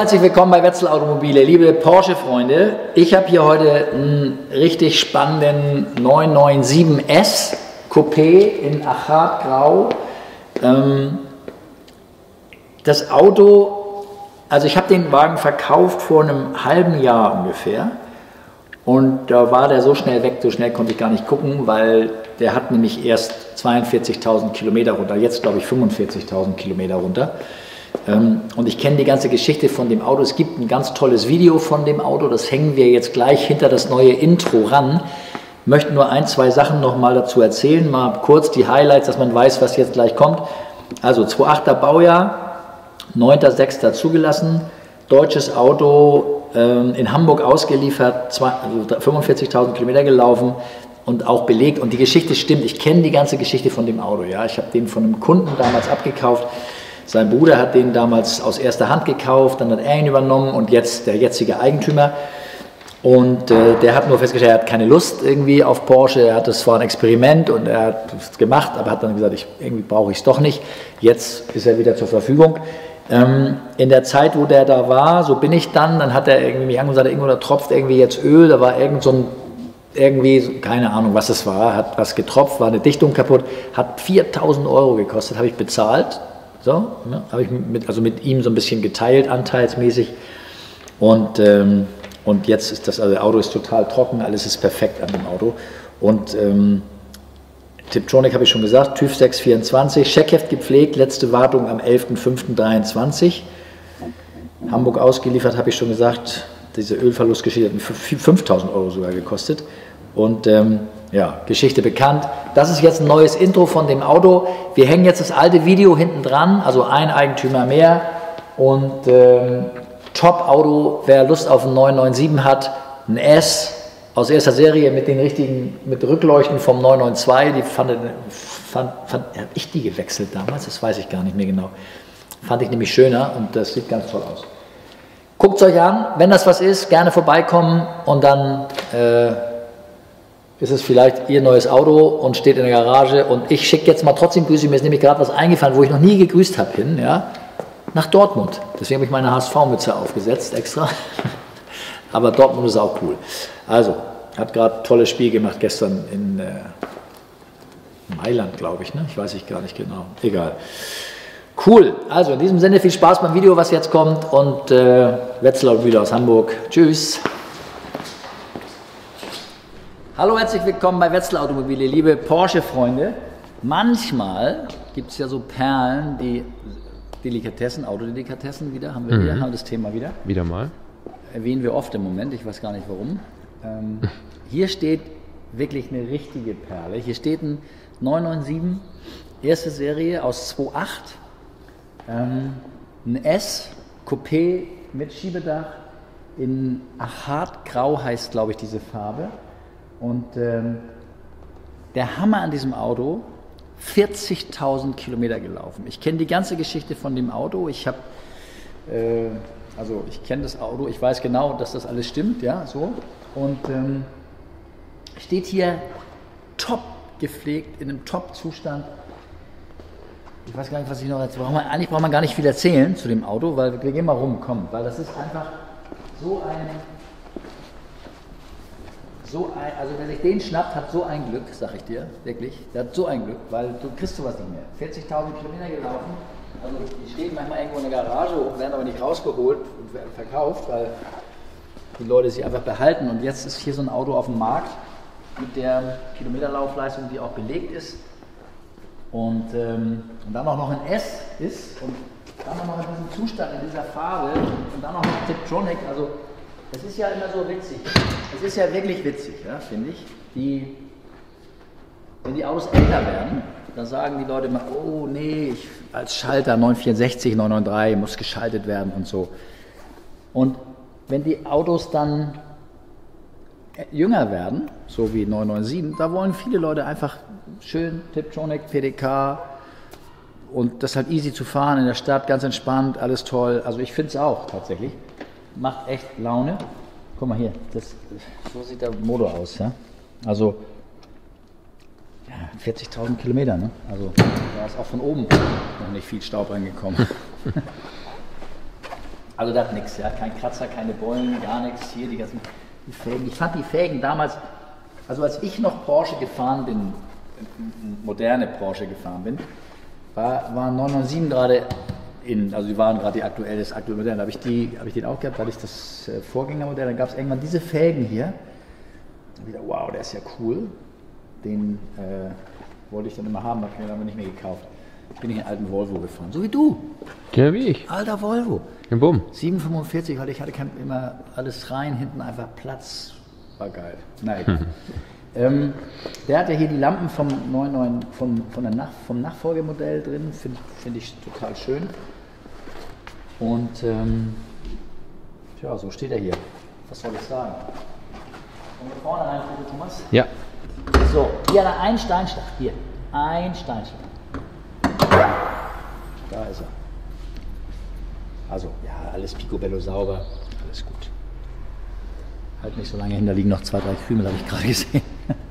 herzlich willkommen bei Wetzel Automobile, liebe Porsche-Freunde. Ich habe hier heute einen richtig spannenden 997S Coupé in Achatgrau. Das Auto, also ich habe den Wagen verkauft vor einem halben Jahr ungefähr. Und da war der so schnell weg, so schnell konnte ich gar nicht gucken, weil der hat nämlich erst 42.000 Kilometer runter, jetzt glaube ich 45.000 Kilometer runter. Und ich kenne die ganze Geschichte von dem Auto. Es gibt ein ganz tolles Video von dem Auto, das hängen wir jetzt gleich hinter das neue Intro ran. Ich möchte nur ein, zwei Sachen noch mal dazu erzählen, mal kurz die Highlights, dass man weiß, was jetzt gleich kommt. Also 2.8er Baujahr, 9.6. zugelassen, deutsches Auto, in Hamburg ausgeliefert, 45.000 Kilometer gelaufen und auch belegt. Und die Geschichte stimmt, ich kenne die ganze Geschichte von dem Auto. Ja? Ich habe den von einem Kunden damals abgekauft. Sein Bruder hat den damals aus erster Hand gekauft, dann hat er ihn übernommen und jetzt der jetzige Eigentümer. Und der hat nur festgestellt, er hat keine Lust irgendwie auf Porsche. Er hat das war ein Experiment und er hat es gemacht, aber hat dann gesagt, irgendwie brauche ich es doch nicht. Jetzt ist er wieder zur Verfügung. In der Zeit, wo der da war, so bin ich dann hat er irgendwie mich angesagt, irgendwo da tropft irgendwie jetzt Öl, da war irgend so ein, irgendwie, keine Ahnung, was es war, hat was getropft, war eine Dichtung kaputt, hat 4.000 Euro gekostet, habe ich bezahlt, so, ne, habe ich mit ihm so ein bisschen geteilt, anteilsmäßig und jetzt ist das, also das Auto ist total trocken, alles ist perfekt an dem Auto und Tiptronic habe ich schon gesagt, TÜV 624, Scheckheft gepflegt, letzte Wartung am 11.05.23. Hamburg ausgeliefert, habe ich schon gesagt, diese Ölverlustgeschichte hat 5.000 Euro sogar gekostet. Und ja, Geschichte bekannt. Das ist jetzt ein neues Intro von dem Auto. Wir hängen jetzt das alte Video hinten dran, also ein Eigentümer mehr. Und Top-Auto, wer Lust auf einen 997 hat, ein S. Aus erster Serie mit den richtigen, mit Rückleuchten vom 992, die habe ich die gewechselt damals, das weiß ich gar nicht mehr genau. Fand ich nämlich schöner und das sieht ganz toll aus. Guckt es euch an, wenn das was ist, gerne vorbeikommen und dann ist es vielleicht Ihr neues Auto und steht in der Garage und ich schicke jetzt mal trotzdem Grüße, mir ist nämlich gerade was eingefallen, wo ich noch nie gegrüßt habe hin, ja, nach Dortmund. Deswegen habe ich meine HSV-Mütze aufgesetzt extra. Aber Dortmund ist auch cool. Also, hat gerade ein tolles Spiel gemacht gestern in Mailand, glaube ich. Ne? Ich weiß gar nicht genau. Egal. Cool. Also, in diesem Sinne viel Spaß beim Video, was jetzt kommt. Und Wetzel wieder aus Hamburg. Tschüss. Hallo, herzlich willkommen bei Wetzel Automobile, liebe Porsche-Freunde. Manchmal gibt es ja so Perlen, die Delikatessen, Autodelikatessen wieder. Haben wir hier, haben das Thema wieder. Wieder mal. Erwähnen wir oft im Moment, ich weiß gar nicht warum. Hier steht wirklich eine richtige Perle. Hier steht ein 997, erste Serie aus 2.8, ein S, Coupé mit Schiebedach, in Achatgrau heißt, glaube ich, diese Farbe. Und der Hammer an diesem Auto, 40.000 Kilometer gelaufen. Ich kenne die ganze Geschichte von dem Auto. Ich habe also ich kenne das Auto, ich weiß genau, dass das alles stimmt, ja, so. Und steht hier top gepflegt, in einem Top-Zustand. Ich weiß gar nicht, was ich noch erzähle. Eigentlich braucht man gar nicht viel erzählen zu dem Auto, weil wir gehen mal rum, komm, weil das ist einfach also wer sich den schnappt, hat so ein Glück, sag ich dir, wirklich, der hat so ein Glück, weil du kriegst sowas nicht mehr. 40.000 Kilometer gelaufen. Also die stehen manchmal irgendwo in der Garage und werden aber nicht rausgeholt und werden verkauft, weil die Leute sie einfach behalten. Und jetzt ist hier so ein Auto auf dem Markt mit der Kilometerlaufleistung, die auch belegt ist. Und dann auch noch ein S ist und dann auch noch in diesem Zustand, in dieser Farbe und dann auch noch Tiptronic. Also es ist ja immer so witzig. Es ist ja wirklich witzig, ja, finde ich. Wenn die Autos älter werden, da sagen die Leute immer, oh nee, als Schalter 964, 993 muss geschaltet werden und so. Und wenn die Autos dann jünger werden, so wie 997, da wollen viele Leute einfach schön Tiptronic, PDK und das halt easy zu fahren in der Stadt, ganz entspannt, alles toll. Also ich finde es auch tatsächlich. Macht echt Laune. Guck mal hier, so sieht der Motor aus. Ja? Also 40.000 Kilometer, ne? Also da ist auch von oben noch nicht viel Staub reingekommen. Also das nichts, ja, kein Kratzer, keine Beulen, gar nichts. Hier die ganzen Felgen. Ich fand die Felgen damals, also als ich noch Porsche gefahren bin, moderne Porsche gefahren bin, waren 997 gerade also die waren gerade das aktuelle Modell. Da habe ich den auch gehabt, weil ich das Vorgängermodell, dann gab es irgendwann diese Felgen hier. Und wieder, wow, der ist ja cool. Den wollte ich dann immer haben, habe ich mir dann aber nicht mehr gekauft. Bin ich in einen alten Volvo gefahren, so wie du. Ja, wie ich. Alter Volvo. Im Bumm. 745, weil ich hatte immer alles rein, hinten einfach Platz. War geil. Na egal. Der hat ja hier die Lampen vom Nachfolgemodell drin, find ich total schön. Und tja, so steht er hier. Was soll ich sagen? Wollen wir vorne rein, bitte, Thomas? Ja. So, hier hat er einen Steinschlag. Hier, ein Steinschlag. Da ist er. Also, ja, alles picobello sauber, alles gut. Halt nicht so lange hin, da liegen noch 2, 3 Krümel, habe ich gerade gesehen.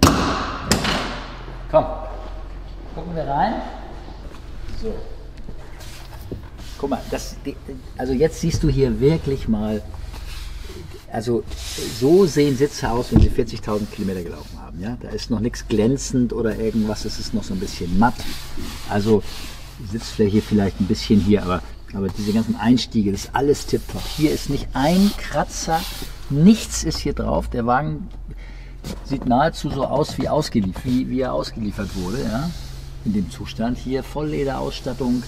Komm, gucken wir rein. So. Guck mal, also jetzt siehst du hier wirklich mal, also so sehen Sitze aus, wenn sie 40.000 Kilometer gelaufen haben. Ja? Da ist noch nichts glänzend oder irgendwas, es ist noch so ein bisschen matt. Also Sitzfläche vielleicht ein bisschen hier, aber diese ganzen Einstiege, das ist alles tipptopp. Hier ist nicht ein Kratzer, nichts ist hier drauf. Der Wagen sieht nahezu so aus wie wie er ausgeliefert wurde, ja? In dem Zustand. Hier Volllederausstattung,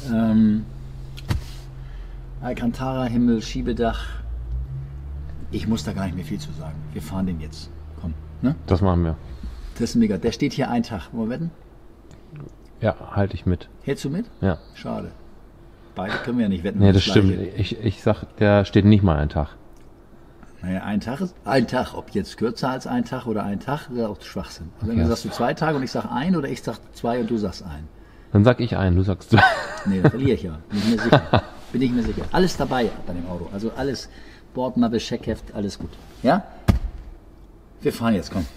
Alcantara-Himmel, Schiebedach. Ich muss da gar nicht mehr viel zu sagen. Wir fahren den jetzt. Komm, ne? Das machen wir. Das ist mega. Der steht hier einen Tag. Wollen wir wetten? Ja, halte ich mit. Hältst du mit? Ja. Schade. Beide können wir ja nicht wetten. Nee, das stimmt. Ich sag, der steht nicht mal einen Tag. Naja, ein Tag ist ein Tag. Ob jetzt kürzer als ein Tag oder ein Tag, wäre auch Schwachsinn. Also Okay. dann sagst du 2 Tage und ich sag ein oder ich sag 2 und du sagst ein. Dann sag ich einen, du sagst du. Nee, dann verliere ich ja. Bin ich mir sicher. Bin ich mir sicher. Alles dabei bei dem Auto. Also alles, Bordmappe, Scheckheft, alles gut. Ja? Wir fahren jetzt, komm.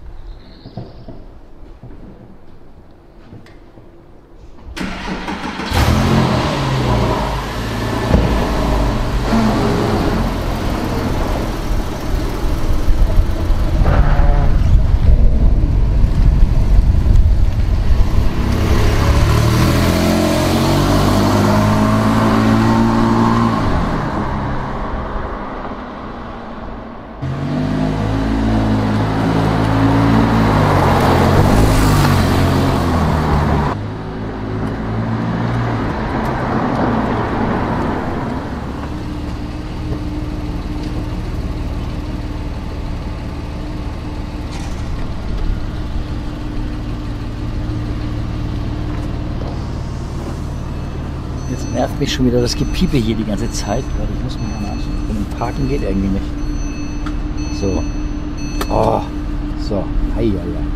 Jetzt nervt mich schon wieder das Gepiepe hier die ganze Zeit. Ich muss mich mal anschauen. Wenn Parken geht irgendwie nicht. So. Oh. So. Hei.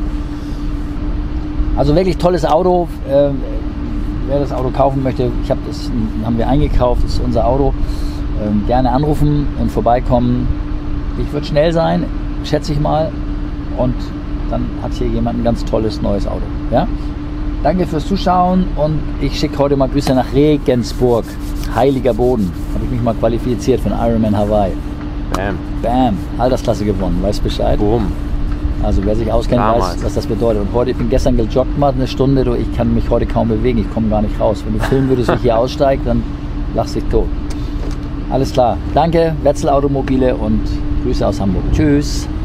Also wirklich tolles Auto. Wer das Auto kaufen möchte, haben wir eingekauft, das ist unser Auto. Gerne anrufen und vorbeikommen. Ich würde schnell sein, schätze ich mal. Und dann hat hier jemand ein ganz tolles neues Auto. Ja? Danke fürs Zuschauen und ich schicke heute mal Grüße nach Regensburg. Heiliger Boden. Habe ich mich mal qualifiziert von Ironman Hawaii. Bam. Bam. Altersklasse gewonnen. Weißt Bescheid? Boom. Also wer sich auskennt, Damals. weiß, was das bedeutet. Und heute, ich bin gestern gejoggt mal eine Stunde. Ich kann mich heute kaum bewegen. Ich komme gar nicht raus. Wenn du filmen würdest, wie ich hier aussteige, dann lachst du dich tot. Alles klar. Danke, Wetzel Automobile und Grüße aus Hamburg. Tschüss.